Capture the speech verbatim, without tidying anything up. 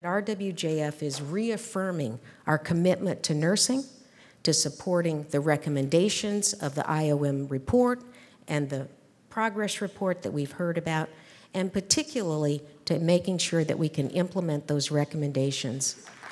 R W J F is reaffirming our commitment to nursing, to supporting the recommendations of the I O M report and the progress report that we've heard about, and particularly to making sure that we can implement those recommendations